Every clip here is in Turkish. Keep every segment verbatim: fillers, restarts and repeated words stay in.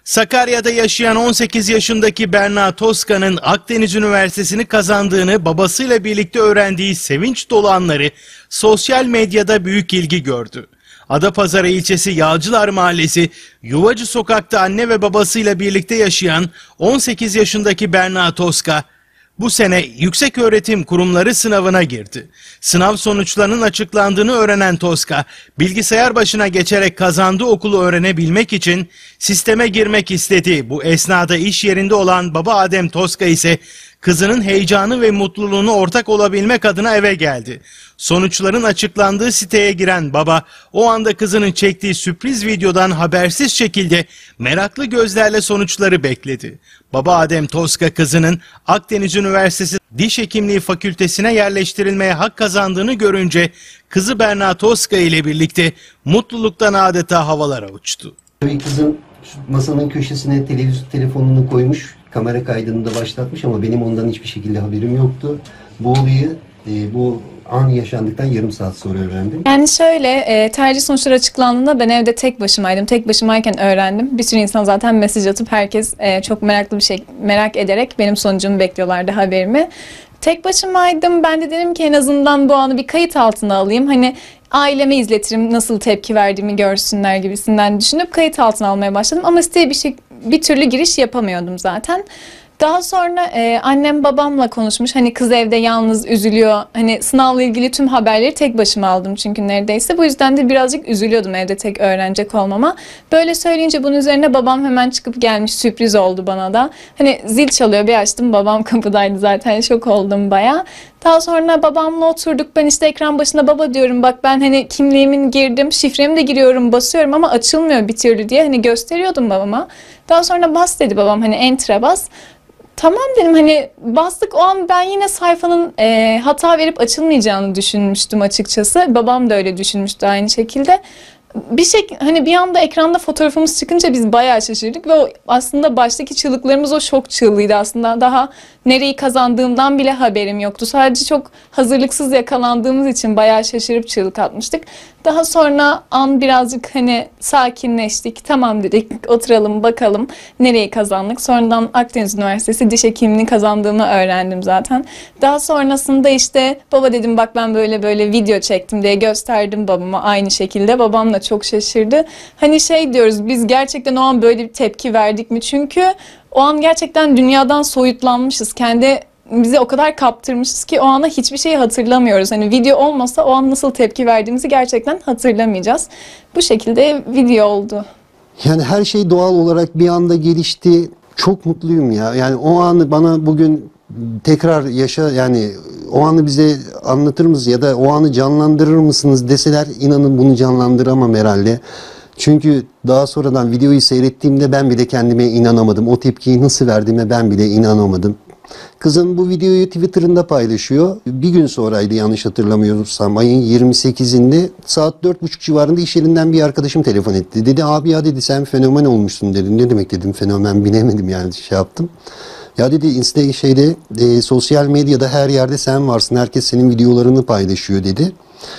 Sakarya'da yaşayan on sekiz yaşındaki Berna Toska'nın Akdeniz Üniversitesi'ni kazandığını babasıyla birlikte öğrendiği sevinç dolu anları sosyal medyada büyük ilgi gördü. Adapazarı ilçesi Yağcılar Mahallesi Yuvacı Sokak'ta anne ve babasıyla birlikte yaşayan on sekiz yaşındaki Berna Toska, bu sene yükseköğretim kurumları sınavına girdi. Sınav sonuçlarının açıklandığını öğrenen Toska, bilgisayar başına geçerek kazandığı okulu öğrenebilmek için sisteme girmek istedi. Bu esnada iş yerinde olan baba Adem Toska ise kızının heyecanı ve mutluluğunu ortak olabilmek adına eve geldi. Sonuçların açıklandığı siteye giren baba, o anda kızının çektiği sürpriz videodan habersiz şekilde meraklı gözlerle sonuçları bekledi. Baba Adem Toska kızının Akdeniz Üniversitesi Diş Hekimliği Fakültesine yerleştirilmeye hak kazandığını görünce kızı Berna Toska ile birlikte mutluluktan adeta havalara uçtu. Tabii kızım masanın köşesine televizyon telefonunu koymuş, kamera kaydını da başlatmış ama benim ondan hiçbir şekilde haberim yoktu. Bu olayı, e, bu an yaşandıktan yarım saat sonra öğrendim. Yani şöyle, e, tercih sonuçları açıklandığında ben evde tek başımaydım. Tek başımayken öğrendim. Bir sürü insan zaten mesaj atıp herkes e, çok meraklı bir şey, merak ederek benim sonucumu bekliyorlardı, haberimi. Tek başımaydım. Ben de dedim ki en azından bu anı bir kayıt altına alayım. Hani aileme izletirim, nasıl tepki verdiğimi görsünler gibisinden düşünüp kayıt altına almaya başladım. Ama siteye bir, şey, bir türlü giriş yapamıyordum zaten. Daha sonra e, annem babamla konuşmuş. Hani kız evde yalnız üzülüyor. Hani sınavla ilgili tüm haberleri tek başıma aldım çünkü neredeyse. Bu yüzden de birazcık üzülüyordum evde tek öğrenecek olmama. Böyle söyleyince bunun üzerine babam hemen çıkıp gelmiş, sürpriz oldu bana da. Hani zil çalıyor, bir açtım, babam kapıdaydı zaten, şok oldum baya. Daha sonra babamla oturduk, ben işte ekran başında baba diyorum, bak ben hani kimliğimin girdim, şifremi de giriyorum, basıyorum ama açılmıyor bir türlü diye hani gösteriyordum babama. Daha sonra bas dedi babam, hani enter'a bas. Tamam dedim, hani bastık, o an ben yine sayfanın e, hata verip açılmayacağını düşünmüştüm açıkçası. Babam da öyle düşünmüştü aynı şekilde. Bir şey, hani bir anda ekranda fotoğrafımız çıkınca biz bayağı şaşırdık ve o, aslında baştaki çığlıklarımız o şok çığlığıydı aslında. Daha nereyi kazandığımdan bile haberim yoktu. Sadece çok hazırlıksız yakalandığımız için bayağı şaşırıp çığlık atmıştık. Daha sonra an birazcık hani sakinleştik. Tamam dedik, oturalım bakalım nereyi kazandık. Sonradan Akdeniz Üniversitesi Diş Hekimliğini kazandığımı öğrendim zaten. Daha sonrasında işte baba dedim, bak ben böyle böyle video çektim diye gösterdim babama aynı şekilde. Babam da çok şaşırdı. Hani şey diyoruz, biz gerçekten o an böyle bir tepki verdik mi? Çünkü o an gerçekten dünyadan soyutlanmışız. Kendi bizi o kadar kaptırmışız ki o anda hiçbir şeyi hatırlamıyoruz. Hani video olmasa o an nasıl tepki verdiğimizi gerçekten hatırlamayacağız. Bu şekilde video oldu. Yani her şey doğal olarak bir anda gelişti. Çok mutluyum ya. Yani o anı bana bugün tekrar yaşa, yani o anı bize anlatır mısınız ya da o anı canlandırır mısınız deseler, inanın bunu canlandıramam herhalde. Çünkü daha sonradan videoyu seyrettiğimde ben bile kendime inanamadım. O tepkiyi nasıl verdiğime ben bile inanamadım. Kızım bu videoyu Twitter'ında paylaşıyor. Bir gün sonraydı yanlış hatırlamıyorsam, ayın yirmi sekizinde saat dört buçuk civarında iş yerinden bir arkadaşım telefon etti. Dedi abi ya dedi, sen fenomen olmuşsun dedi. Ne demek dedim, fenomen bilemedim yani, şey yaptım. Ya dedi Insta şeyde e, sosyal medyada her yerde sen varsın. Herkes senin videolarını paylaşıyor dedi.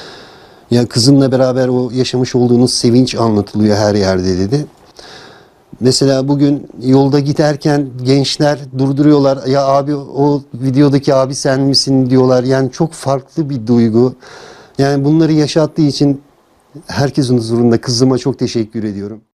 Ya kızımla beraber o yaşamış olduğunuz sevinç anlatılıyor her yerde dedi. Mesela bugün yolda giderken gençler durduruyorlar. Ya abi o videodaki abi sen misin diyorlar. Yani çok farklı bir duygu. Yani bunları yaşattığı için herkesin huzurunda kızıma çok teşekkür ediyorum.